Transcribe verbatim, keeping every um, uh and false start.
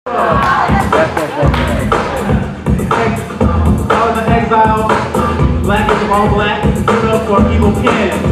Exile, Black is all black, give it up for Evil Ken.